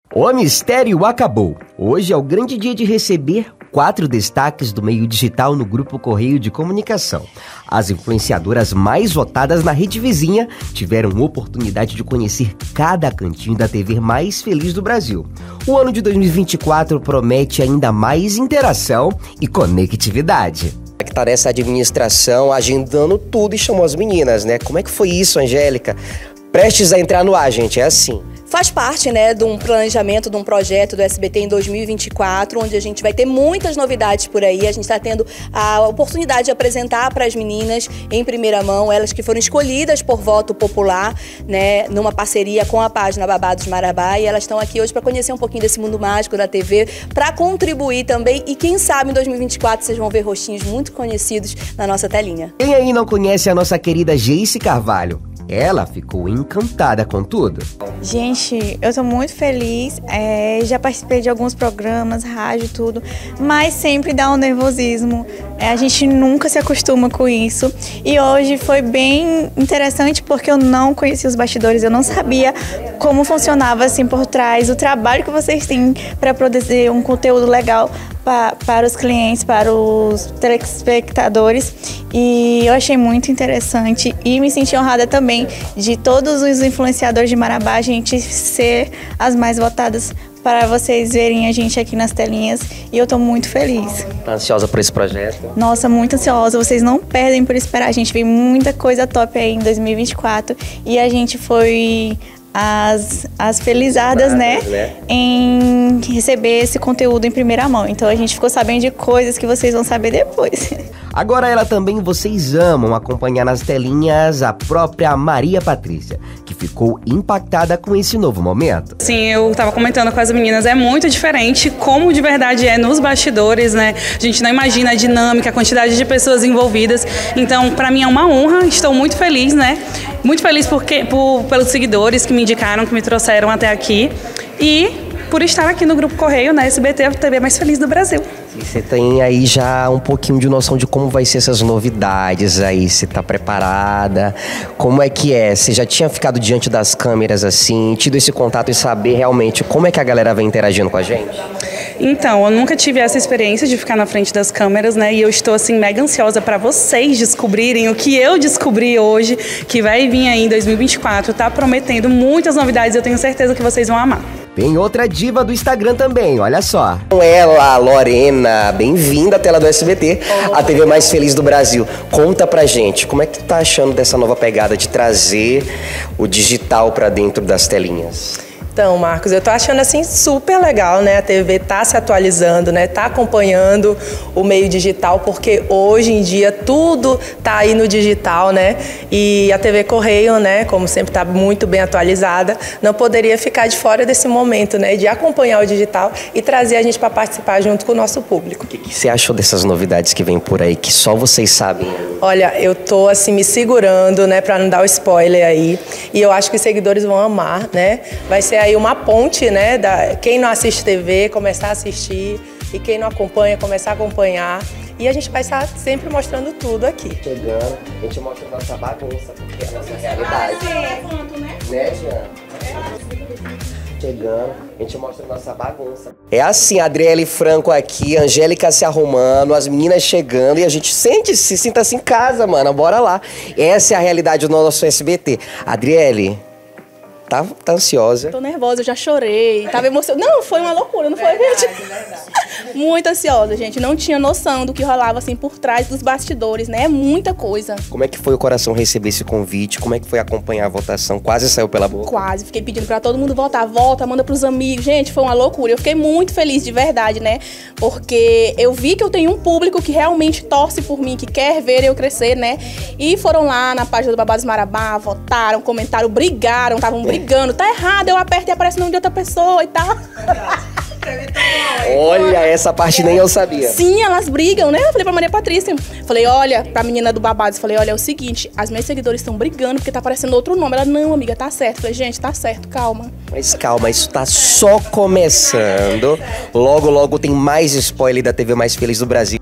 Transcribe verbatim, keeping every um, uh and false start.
O mistério acabou. Hoje é o grande dia de receber quatro destaques do meio digital no Grupo Correio de Comunicação. As influenciadoras mais votadas na rede vizinha tiveram oportunidade de conhecer cada cantinho da T V mais feliz do Brasil. O ano de dois mil e vinte e quatro promete ainda mais interação e conectividade. Que tá nessa administração, agendando tudo e chamou as meninas, né? Como é que foi isso, Angélica? Prestes a entrar no ar, gente, é assim. Faz parte, né, de um planejamento, de um projeto do S B T em dois mil e vinte e quatro, onde a gente vai ter muitas novidades por aí. A gente está tendo a oportunidade de apresentar para as meninas em primeira mão, elas que foram escolhidas por voto popular, né, numa parceria com a página Babados Marabá, e elas estão aqui hoje para conhecer um pouquinho desse mundo mágico da T V, para contribuir também, e quem sabe em dois mil e vinte e quatro vocês vão ver rostinhos muito conhecidos na nossa telinha. Quem aí não conhece a nossa querida Geice Carvalho? Ela ficou encantada com tudo. Gente, eu tô muito feliz, é, já participei de alguns programas, rádio, tudo, mas sempre dá um nervosismo, é, a gente nunca se acostuma com isso. E hoje foi bem interessante porque eu não conhecia os bastidores, eu não sabia como funcionava assim por trás, o trabalho que vocês têm para produzir um conteúdo legal pa, para os clientes, para os telespectadores, e eu achei muito interessante e me senti honrada também de todos os influenciadores de Marabá, a gente ser as mais votadas, para vocês verem a gente aqui nas telinhas, e eu tô muito feliz. Tá ansiosa por esse projeto? Nossa, muito ansiosa, vocês não perdem por esperar, a gente vê muita coisa top aí em dois mil e vinte e quatro, e a gente foi as, as felizadas, né, né, em receber esse conteúdo em primeira mão, então a gente ficou sabendo de coisas que vocês vão saber depois. Agora ela também, vocês amam acompanhar nas telinhas a própria Maria Patrícia, que ficou impactada com esse novo momento. Sim, eu tava comentando com as meninas, é muito diferente como de verdade é nos bastidores, né? A gente não imagina a dinâmica, a quantidade de pessoas envolvidas. Então, pra mim é uma honra, estou muito feliz, né? Muito feliz porque, por, pelos seguidores que me indicaram, que me trouxeram até aqui. E por estar aqui no Grupo Correio, na S B T, a T V mais feliz do Brasil. Você tem aí já um pouquinho de noção de como vai ser essas novidades aí, você tá preparada? Como é que é? Você já tinha ficado diante das câmeras assim, tido esse contato e saber realmente como é que a galera vai interagindo com a gente? Então, eu nunca tive essa experiência de ficar na frente das câmeras, né? E eu estou, assim, mega ansiosa para vocês descobrirem o que eu descobri hoje, que vai vir aí em dois mil e vinte e quatro. Tá prometendo muitas novidades, eu tenho certeza que vocês vão amar. Tem outra diva do Instagram também, olha só. Com ela, Lorena, bem-vinda à tela do S B T, oh, a T V mais feliz do Brasil. Conta pra gente, como é que tu tá achando dessa nova pegada de trazer o digital pra dentro das telinhas? Então, Marcos, eu tô achando assim super legal, né? A T V tá se atualizando, né? Tá acompanhando o meio digital, porque hoje em dia tudo tá aí no digital, né? E a T V Correio, né? Como sempre tá muito bem atualizada, não poderia ficar de fora desse momento, né? De acompanhar o digital e trazer a gente para participar junto com o nosso público. O que, que você achou dessas novidades que vem por aí, que só vocês sabem? Olha, eu tô assim me segurando, né? Para não dar o spoiler aí. E eu acho que os seguidores vão amar, né? Vai ser aí uma ponte, né, da quem não assiste T V começar a assistir, e quem não acompanha começar a acompanhar, e a gente vai estar sempre mostrando tudo aqui. Chegando, a gente mostra a nossa bagunça, porque é a nossa realidade. Ah, né? Né, Jean? Chegando, a gente mostra a nossa bagunça. É assim, a Adriele Franco aqui, a Angélica se arrumando, as meninas chegando, e a gente sente, se sinta assim em casa, mano, bora lá. Essa é a realidade do nosso S B T. Adriele, Tá, tá ansiosa? Tô nervosa, eu já chorei, tava emocionada. Não, foi uma loucura, não foi, verdade, gente? Verdade. Muito ansiosa, gente. Não tinha noção do que rolava assim por trás dos bastidores, né? É muita coisa. Como é que foi o coração receber esse convite? Como é que foi acompanhar a votação? Quase saiu pela boca? Quase. Fiquei pedindo pra todo mundo votar. Volta, manda pros amigos. Gente, foi uma loucura. Eu fiquei muito feliz de verdade, né? Porque eu vi que eu tenho um público que realmente torce por mim, que quer ver eu crescer, né? E foram lá na página do Babados Marabá, votaram, comentaram, brigaram, estavam brigando. Brigando, tá errado, eu aperto e aparece o nome de outra pessoa e tal. Olha, essa parte nem eu sabia. Sim, elas brigam, né? Eu falei pra Maria Patrícia. Falei, olha, pra menina do Babados, falei, olha, é o seguinte, as minhas seguidores estão brigando porque tá aparecendo outro nome. Ela, não, amiga, tá certo. Falei, gente, tá certo, calma. Mas calma, isso tá só começando. Logo, logo tem mais spoiler da T V mais feliz do Brasil.